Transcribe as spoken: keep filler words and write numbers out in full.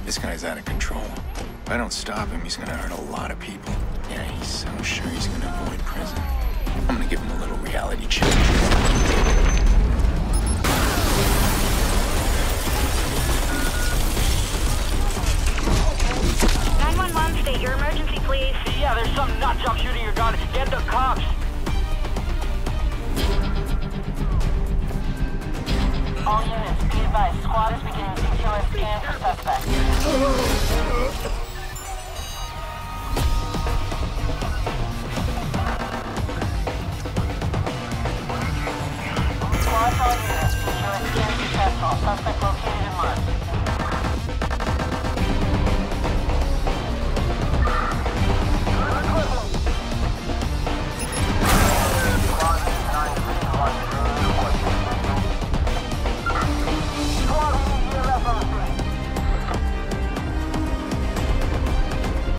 This guy's out of control. If I don't stop him, he's gonna hurt a lot of people. Yeah, he's so sure he's gonna avoid prison. I'm gonna give him a little reality check. nine one one, state your emergency, please. Yeah, there's some nut job shooting your gun. Get the cops. All units, be advised. Squad is beginning detailed scan for suspect.